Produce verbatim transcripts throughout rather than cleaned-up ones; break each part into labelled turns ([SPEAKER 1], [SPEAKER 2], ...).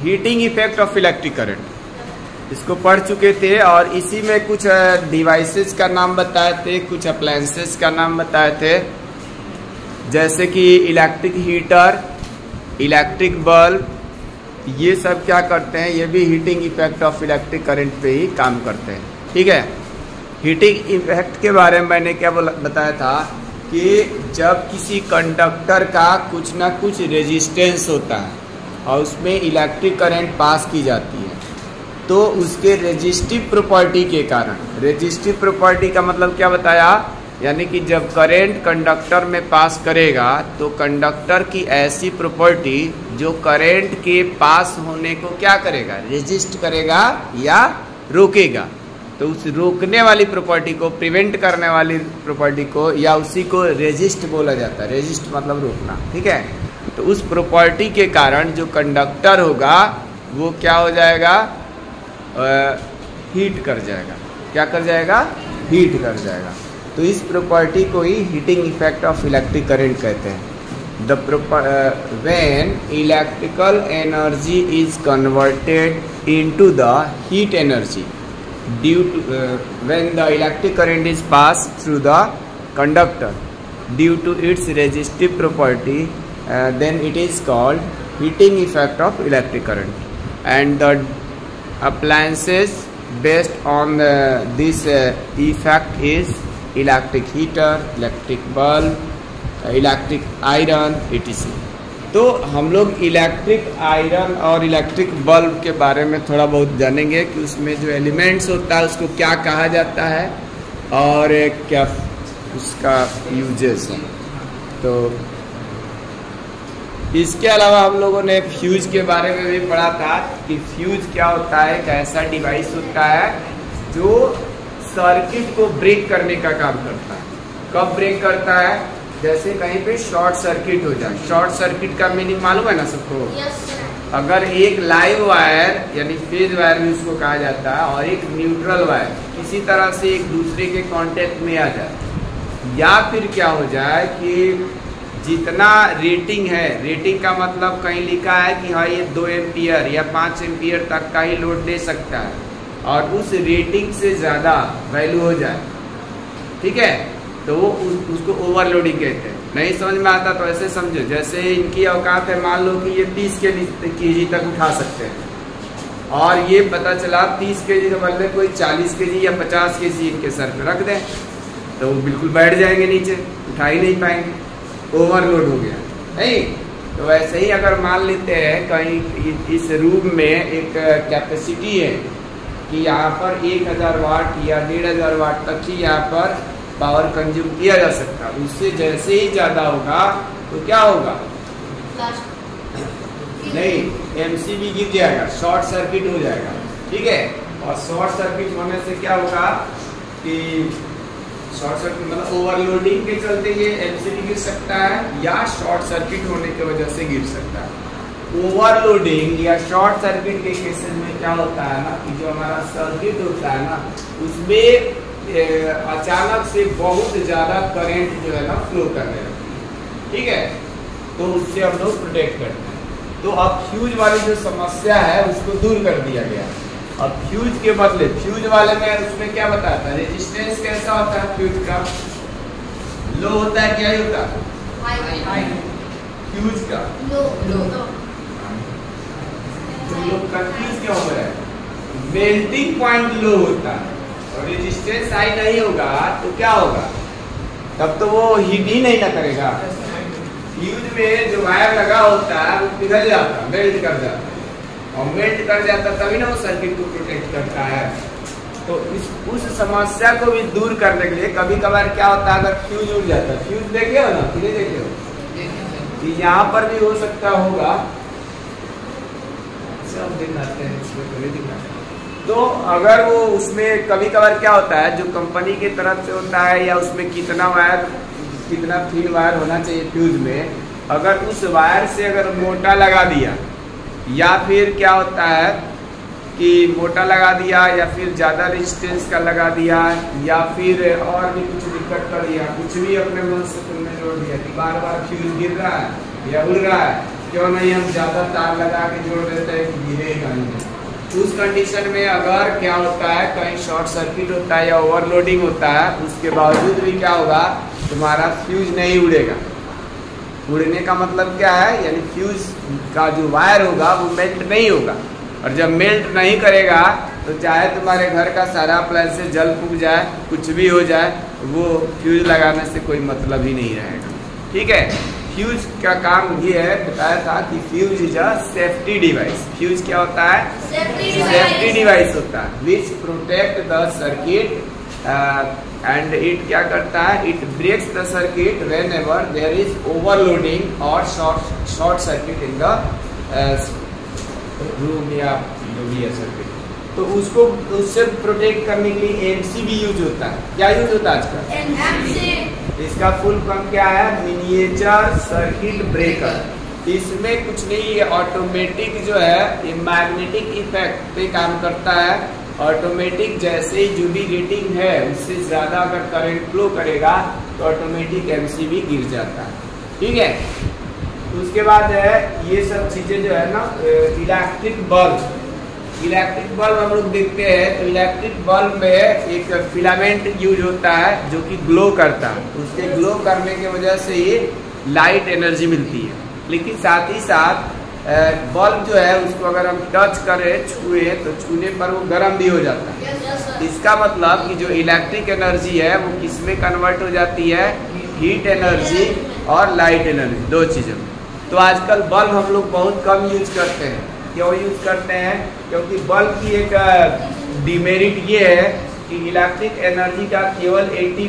[SPEAKER 1] Heating effect of electric current, इसको पढ़ चुके थे। और इसी में कुछ डिवाइसेस का नाम बताए थे, कुछ अप्लायंसेस का नाम बताए थे, जैसे कि इलेक्ट्रिक हीटर, इलेक्ट्रिक बल्ब, ये सब क्या करते हैं, ये भी heating effect of electric current पे ही काम करते हैं। ठीक है, हीटिंग इफेक्ट के बारे में मैंने क्या बताया था कि जब किसी कंडक्टर का कुछ ना कुछ रेजिस्टेंस होता है और उसमें इलेक्ट्रिक करंट पास की जाती है, तो उसके रेजिस्टिव प्रॉपर्टी के कारण, रेजिस्टिव प्रॉपर्टी का मतलब क्या बताया, यानी कि जब करंट कंडक्टर में पास करेगा तो कंडक्टर की ऐसी प्रॉपर्टी जो करंट के पास होने को क्या करेगा, रेजिस्ट करेगा या रोकेगा। तो उस रोकने वाली प्रॉपर्टी को, प्रिवेंट करने वाली प्रॉपर्टी को, या उसी को रेजिस्ट बोला जाता है। रेजिस्ट मतलब रोकना। ठीक है, तो उस प्रॉपर्टी के कारण जो कंडक्टर होगा वो क्या हो जाएगा, आ, हीट कर जाएगा। क्या कर जाएगा, हीट कर जाएगा। तो इस प्रॉपर्टी को ही heating effect of electric current कहते हैं। The when electrical energy is converted into the heat energy due to uh, when the electric current is passed through the conductor due to its resistive property, uh, then it is called heating effect of electric current. And the appliances based on uh, this uh, effect is electric heater, electric bulb, uh, electric iron, et cetera. तो हम लोग electric iron और electric bulb के बारे में थोड़ा बहुत जानेंगे कि उसमें जो एलिमेंट्स होता है उसको क्या कहा जाता है और क्या उसका यूजेस है। तो इसके अलावा हम लोगों ने फ्यूज के बारे में भी पढ़ा था कि फ्यूज क्या होता है, एक ऐसा डिवाइस होता है जो सर्किट को ब्रेक करने का काम करता है। कब ब्रेक करता है, जैसे कहीं पे शॉर्ट सर्किट हो जाए। शॉर्ट सर्किट का मीनिंग मालूम है ना सबको? yes, अगर एक लाइव वायर यानी फेज वायर भी उसको कहा जाता है और एक न्यूट्रल वायर किसी तरह से एक दूसरे के कांटेक्ट में आ जाए, या फिर क्या हो जाए कि जितना रेटिंग है, रेटिंग का मतलब कहीं लिखा है कि हाँ ये दो एम्पियर या पाँच एम्पियर तक का ही लोड दे सकता है और उस रेटिंग से ज़्यादा वैल्यू हो जाए, ठीक है, तो वो उस, उसको ओवरलोडिंग कहते हैं। नहीं समझ में आता तो ऐसे समझो, जैसे इनकी औकात है, मान लो कि ये तीस के जी तक उठा सकते हैं और ये पता चला तीस के जी के बदले कोई चालीस के जी या पचास के जी इनके सर पे रख दें तो वो बिल्कुल बैठ जाएंगे नीचे, उठा ही नहीं पाएंगे, ओवरलोड हो गया। नहीं तो वैसे ही अगर मान लेते हैं कहीं इस रूम में एक कैपेसिटी है कि यहाँ पर एक हजार वाट या डेढ़ हजार वाट तक ही यहाँ पर पावर कंज्यूम किया जा सकता है, उससे जैसे ही ज्यादा होगा तो क्या होगा, नहीं एमसीबी गिर जाएगा, शॉर्ट सर्किट हो जाएगा। ठीक है, और शॉर्ट सर्किट होने से क्या होगा कि शॉर्ट सर्किट मतलब ओवरलोडिंग के चलते ये एमसीबी गिर सकता है या शॉर्ट सर्किट होने की वजह से गिर सकता है। ओवरलोडिंग या शॉर्ट सर्किट के केसेस में क्या होता है ना कि जो हमारा सर्किट होता है ना उसमें अचानक से बहुत ज्यादा करंट जो है ना फ्लो करने लगती है। ठीक है, तो उससे हम लोग प्रोटेक्ट करते हैं। तो अब फ्यूज वाली जो समस्या है उसको दूर कर दिया गया। अब फ्यूज के बदले, फ्यूज वाले में उसमें क्या बताता है, रेजिस्टेंस कैसा होता है फ्यूज का, लो होता है, क्या होता है फ्यूज का लो लो। तुम लोग कंफ्यूज क्यों हो रहे हैं, मेल्टिंग पॉइंट लो होता है और रेजिस्टेंस हाई नहीं होगा तो क्या होगा, तब तो वो हीट ही नहीं ना करेगा। फ्यूज में जो वायर लगा होता है वो पिघल जाता है, मेल्ट कर जाता है और मेल्ट कर जाता है तभी ना वो सर्किट को प्रोटेक्ट करता है। तो इस उस समस्या को भी दूर करने के लिए कभी कभार क्या होता है, अगर फ्यूज उड़ जाता है, फ्यूज देखे हो ना, किधर देखे हो, यहाँ पर भी हो सकता होगा, सब दिखाते हैं इसमें कभी दिखाते हैं। तो अगर वो उसमें कभी कभार क्या होता है, जो कंपनी की तरफ से होता है या उसमें कितना वायर, कितना थिन वायर होना चाहिए फ्यूज में, अगर उस वायर से अगर मोटा लगा दिया या फिर क्या होता है कि मोटा लगा दिया या फिर ज़्यादा रेजिस्टेंस का लगा दिया या फिर और भी कुछ दिक्कत कर दिया, कुछ भी अपने मन से तुमने जोड़ दिया कि बार बार फ्यूज गिर रहा है या उड़ रहा है, क्यों नहीं हम ज़्यादा तार लगा के जोड़ देते हैं कि हिलेगा नहीं। उस कंडीशन में अगर क्या होता है, कहीं शॉर्ट सर्किट होता है या ओवरलोडिंग होता है, उसके बावजूद भी क्या होगा, तुम्हारा फ्यूज नहीं उड़ेगा। उड़ने का मतलब क्या है, यानी फ्यूज का जो वायर होगा वो मेल्ट नहीं होगा, और जब मेल्ट नहीं करेगा तो चाहे तुम्हारे घर का सारा अप्लायंस जल फूक जाए, कुछ भी हो जाए, वो फ्यूज लगाने से कोई मतलब ही नहीं रहेगा। ठीक है, फ्यूज का काम ये है, बताया था कि fuse is a safety device. Fuse क्या होता है, सेफ्टी डिवाइस होता है, which protect the circuit and it क्या करता है, it breaks the circuit whenever there is overloading और short short circuit in the room या जो भी है सर्किट। तो उसको उससे प्रोटेक्ट करने के लिए एमसीबी यूज होता है। क्या यूज होता है आजकल, इसका फुल फॉर्म क्या है, मिनिएचर सर्किट ब्रेकर। इसमें कुछ नहीं, ये ऑटोमेटिक जो है ये मैग्नेटिक इफेक्ट पे काम करता है। ऑटोमेटिक जैसे ही जो भी रेटिंग है उससे ज्यादा अगर करंट फ्लो करेगा तो ऑटोमेटिक एमसीबी गिर जाता है। ठीक है, उसके बाद है ये सब चीजें जो है ना, इलेक्ट्रिक बल्ब। इलेक्ट्रिक बल्ब हम लोग देखते हैं तो इलेक्ट्रिक बल्ब में एक फिलामेंट यूज होता है जो कि ग्लो करता है। उसके ग्लो करने की वजह से ये लाइट एनर्जी मिलती है। लेकिन साथ ही साथ बल्ब जो है उसको अगर हम टच करें, छुए, तो छूने पर वो गर्म भी हो जाता है। इसका मतलब कि जो इलेक्ट्रिक एनर्जी है वो किस में कन्वर्ट हो जाती है, हीट एनर्जी और लाइट एनर्जी, दो चीजों में। तो आजकल बल्ब हम लोग बहुत कम यूज करते हैं। क्यों यूज करते हैं, क्योंकि बल्ब की एक डिमेरिट ये है कि इलेक्ट्रिक एनर्जी का केवल अस्सी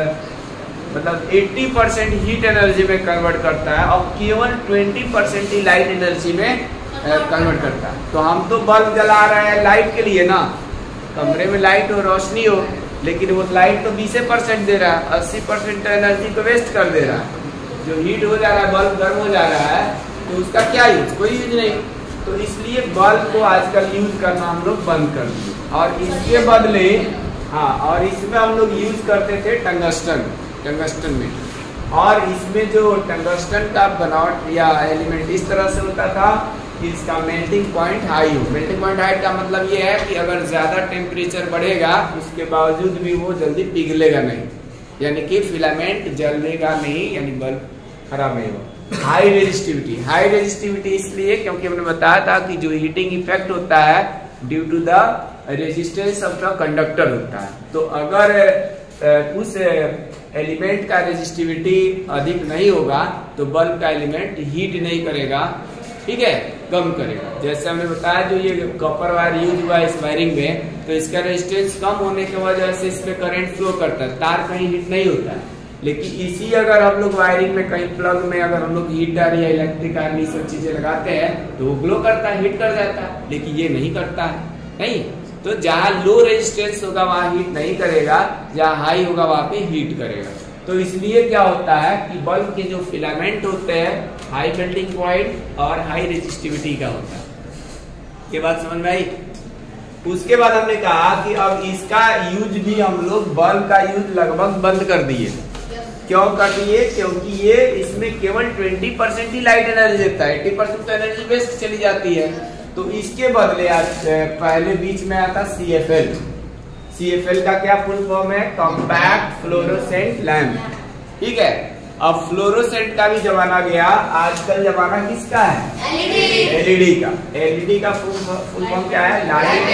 [SPEAKER 1] मतलब अस्सी परसेंट हीट एनर्जी में कन्वर्ट करता है और केवल बीस परसेंट ही लाइट एनर्जी में कन्वर्ट करता है। तो हम तो बल्ब जला रहे हैं लाइट के लिए ना, कमरे में लाइट हो, रोशनी हो, लेकिन वो लाइट तो बीस परसेंट दे रहा है, अस्सी परसेंट एनर्जी को वेस्ट कर दे रहा है। जो हीट हो जा रहा है, बल्ब गर्म हो जा रहा है, तो उसका क्या यूज, कोई यूज नहीं। तो इसलिए बल्ब को आजकल यूज करना हम लोग बंद कर दिए, और इसके बदले हाँ और इसमें हम लोग यूज करते थे टंगस्टन टंगस्टन में। और इसमें जो टंगस्टन का बनावट या एलिमेंट इस तरह से होता था कि इसका मेल्टिंग पॉइंट हाई हो। मेल्टिंग पॉइंट हाई का मतलब ये है कि अगर ज्यादा टेम्परेचर बढ़ेगा उसके बावजूद भी वो जल्दी पिघलेगा नहीं, यानी कि फिलामेंट जलेगा नहीं, यानी बल्ब खराब नहीं होगा। हाई रेजिस्टिविटी, हाई रेजिस्टिविटी इसलिए क्योंकि हमने बताया था कि जो हीटिंग इफेक्ट होता है due to the resistance of the conductor होता है। तो अगर उस एलिमेंट का रेजिस्टिविटी अधिक नहीं होगा तो बल्ब का एलिमेंट हीट नहीं करेगा, ठीक है, कम करेगा। जैसे हमने बताया जो ये कॉपर वायर यूज हुआ इस वायरिंग में, तो इसका रेजिस्टेंस कम होने की वजह से इसमें करंट फ्लो करता है, तार कहीं हीट नहीं होता है। लेकिन इसी अगर हम लोग वायरिंग में कहीं प्लग में अगर हम लोग हीटर या इलेक्ट्रिक आर्मी सब चीजें लगाते हैं तो वो ग्लो करता है, हीट कर जाता है, लेकिन ये नहीं करता है, नहीं। तो जहाँ लो रेजिस्टेंस होगा वहाँ हीट नहीं करेगा, जहाँ हाई होगा वहाँ पे हीट करेगा। तो इसलिए क्या होता है कि बल्ब के जो फिलामेंट होते हैं हाई मेल्टिंग पॉइंट और हाई रेजिस्टिविटी का होता है। ये बात समझ में आई। उसके बाद हमने कहा कि अब इसका यूज भी हम लोग बल्ब का यूज लगभग बंद कर दिए। क्यों कर दिए, क्योंकि ये इसमें केवल बीस परसेंट ही लाइट एनर्जी देता है, अस्सी परसेंट तो एनर्जी वेस्ट चली जाती है। तो इसके बदले आज पहले बीच में आता C F L. C F L का क्या फुल फॉर्म है, कॉम्पैक्ट फ्लोरोसेंट लैंप, ठीक है। अब फ्लोरोसेंट का भी जमाना गया, आजकल जमाना किसका है, एलईडी का। एलईडी का फुल फॉर्म क्या है,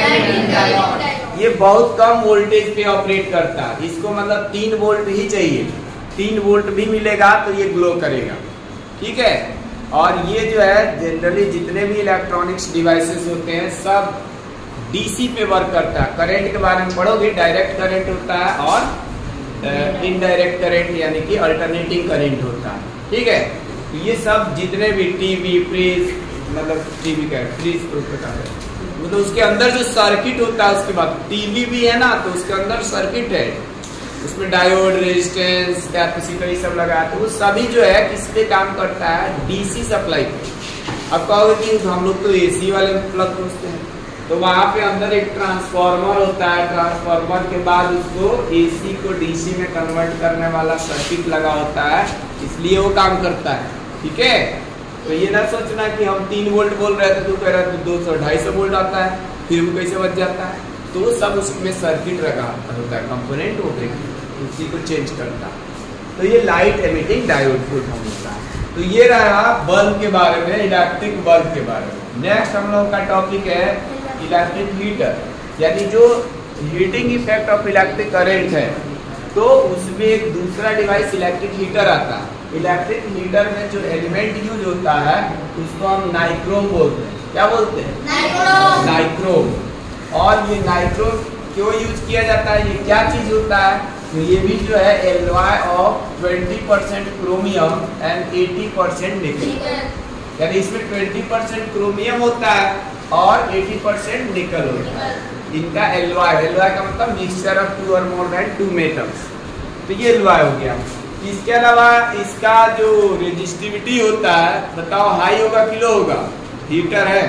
[SPEAKER 1] लाइट। ये बहुत कम वोल्टेज पे ऑपरेट करता है, इसको मतलब तीन वोल्ट ही चाहिए, तीन वोल्ट भी मिलेगा तो ये ग्लो करेगा, ठीक है। और ये जो है जनरली जितने भी इलेक्ट्रॉनिक्स डिवाइसेस होते हैं सब डीसी पे वर्क करता है। करंट के बारे में पढ़ोगे, डायरेक्ट करंट होता है और इनडायरेक्ट करंट यानी कि अल्टरनेटिंग करंट होता है, ठीक है। ये सब जितने भी टीवी, फ्रिज, मतलब टीवी का फ्रिज तो उसका मतलब उसके अंदर जो सर्किट होता है, उसके बाद टीवी भी है ना तो उसके अंदर सर्किट है, उसमें डायोड, रेजिस्टेंस, कैपेसिटर ये सब लगा, तो वो सभी जो है किस पे काम करता है, डीसी सप्लाई पे। अब कहोगे कि हम लोग तो एसी वाले प्लग पूछते हैं, तो वहां पे अंदर एक ट्रांसफार्मर होता है, ट्रांसफार्मर के बाद उसको एसी को डीसी में कन्वर्ट करने वाला सर्किट लगा होता है, इसलिए वो काम करता है, ठीक है। तो ये ना सोचना कि हम तीन वोल्ट बोल रहे थे तो कह रहे थे दो सौ ढाई सौ वोल्ट आता है, फिर वो कैसे बच जाता है। तो सब उसमें सर्किट रखा होता है, कंपोनेंट होते उसी को चेंज करता है। तो ये light emitting diode full form होता है। तो ये रहा बल्ब के बारे में, इलेक्ट्रिक बल्ब के बारे में। नेक्स्ट हम लोग का टॉपिक है इलेक्ट्रिक हीटर, यानी जो heating effect of electric current है। तो उसमें एक दूसरा डिवाइस इलेक्ट्रिक हीटर आता है। इलेक्ट्रिक हीटर में जो एलिमेंट यूज होता है उसको हम नाइक्रोम बोलते हैं। क्या बोलते हैं? नाइक्रोम। नाइक्रोम। और ये नाइक्रोम क्यों यूज किया जाता है, ये क्या चीज होता है? तो ये भी जो है alloy of twenty percent chromium and eighty percent nickel, यानी इसमें ट्वेंटी परसेंट क्रोमियम होता है और अस्सी परसेंट निकल होता है। इनका एलॉय, एलॉय का मतलब मिक्सचर ऑफ टू और मोर देन टू मेटल्स। तो ये एलॉय हो गया। इसके अलावा इसका जो रेजिस्टिविटी होता है, बताओ हाई होगा कि लो होगा? हीटर है,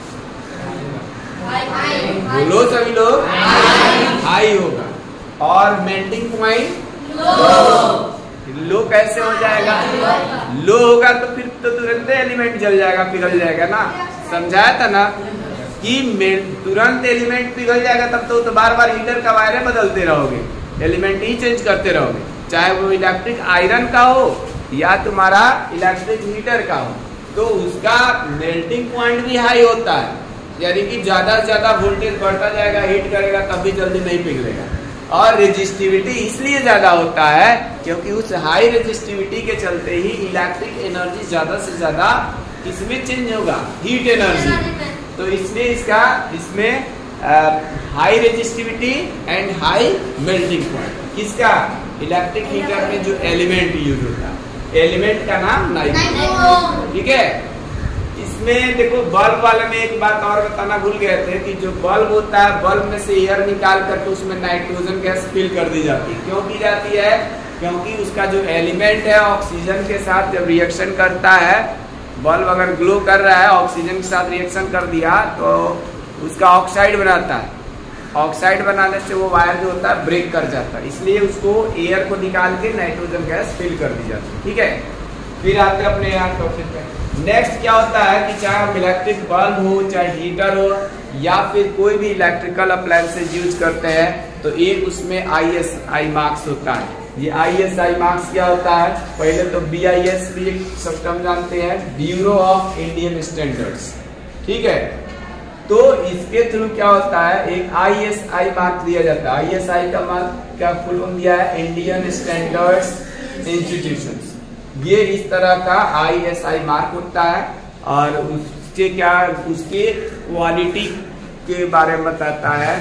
[SPEAKER 1] बोलो सभी लोग, हाई होगा। और मेल्टिंग पॉइंट लो। लो कैसे हो जाएगा? लो होगा तो फिर तो तुरंत एलिमेंट जल जाएगा, पिघल जाएगा ना। समझाया था ना कि तुरंत एलिमेंट पिघल जाएगा, तब तो, तो बार बार हीटर का वायरें बदलते रहोगे, एलिमेंट ही चेंज करते रहोगे, चाहे वो इलेक्ट्रिक आयरन का हो या तुम्हारा इलेक्ट्रिक हीटर का हो। तो उसका मेल्टिंग पॉइंट भी हाई होता है, यानी कि ज्यादा से ज्यादा वोल्टेज बढ़ता जाएगा, हीट करेगा, तब भी जल्दी नहीं पिघलेगा। और रेजिस्टिविटी इसलिए ज्यादा होता है क्योंकि उस हाई रेजिस्टिविटी के चलते ही इलेक्ट्रिक एनर्जी ज्यादा से ज्यादा किसमें चेंज होगा? Heat energy. तो इसलिए इसका इसमें high resistivity and high melting point. किसका? इलेक्ट्रिक हीटर में जो एलिमेंट यूज होता है, एलिमेंट का नाम नाइट्रोजन। ठीक है। इसमें देखो बल्ब वाले में एक बात और बताना भूल गए थे कि जो बल्ब होता है, बल्ब में से एयर निकाल करके उसमें नाइट्रोजन गैस फिल कर दी जाती है। क्यों की जाती है? क्योंकि उसका जो एलिमेंट है ऑक्सीजन के साथ जब रिएक्शन करता है, बल्ब अगर ग्लो कर रहा है, ऑक्सीजन के साथ रिएक्शन कर दिया तो उसका ऑक्साइड बनाता है। ऑक्साइड बनाने से वो वायर जो होता है ब्रेक कर जाता है, इसलिए उसको एयर को निकाल के नाइट्रोजन गैस फिल कर दी जाती है। ठीक है। फिर आते हैं अपने यहाँ टॉपिक पे। नेक्स्ट क्या होता है कि चाहे हम इलेक्ट्रिक बल्ब हो, चाहे हीटर हो, या फिर कोई भी इलेक्ट्रिकल अप्लायंसेज यूज करते हैं, तो एक उसमें आई एस आई मार्क्स होता है। ये आई एस आई मार्क्स क्या होता है? पहले तो बी आई एस भी एक सिस्टम जानते हैं, ब्यूरो ऑफ इंडियन स्टैंडर्ड्स। ठीक है। तो इसके थ्रू क्या होता है, एक आई एस आई मार्क दिया जाता है। आई एस आई का मार्क क्या फुल फॉर्म दिया है? Indian standards institutions. ये इस तरह का आई एस आई मार्क होता है और उसके क्या, उसके क्वालिटी के बारे में बताता है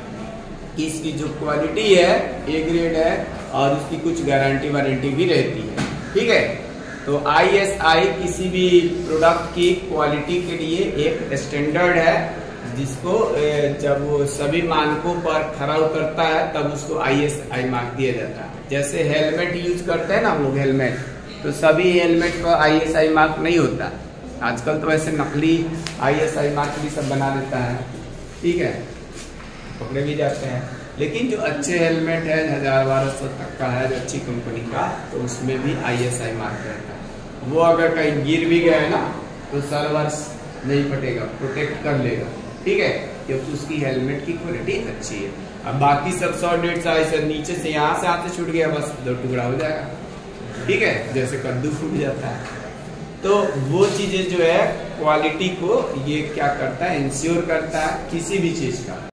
[SPEAKER 1] कि इसकी जो क्वालिटी है ए ग्रेड है और उसकी कुछ गारंटी वारंटी भी रहती है। ठीक है। तो आई एस आई किसी भी प्रोडक्ट की क्वालिटी के लिए एक स्टैंडर्ड है, जिसको जब वो सभी मानकों पर खरा उतरता है तब उसको आई एस आई मार्क दिया जाता है। जैसे हेलमेट यूज करते हैं ना हम लोग, हेलमेट, तो सभी हेलमेट पर आई एस आई मार्क नहीं होता। आजकल तो वैसे नकली आई एस आई मार्क भी सब बना देता है। ठीक है, पकड़े भी जाते हैं। लेकिन जो अच्छे हेलमेट है, हजार बारह सौ तक का है, जो अच्छी कंपनी का, तो उसमें भी आई एस आई मार्क रहता है। वो अगर कहीं गिर भी गए ना तो सर्वर नहीं फटेगा, प्रोटेक्ट कर लेगा। ठीक है, क्योंकि उसकी हेलमेट की क्वालिटी अच्छी है। अब बाकी सब सौ डेढ़ सौ ऐसे नीचे से यहाँ से हाथ से छूट गया, बस दो टुकड़ा हो जाएगा। ठीक है, जैसे कद्दू फूट जाता है। तो वो चीजें जो है क्वालिटी को ये क्या करता है, इंश्योर करता है किसी भी चीज का।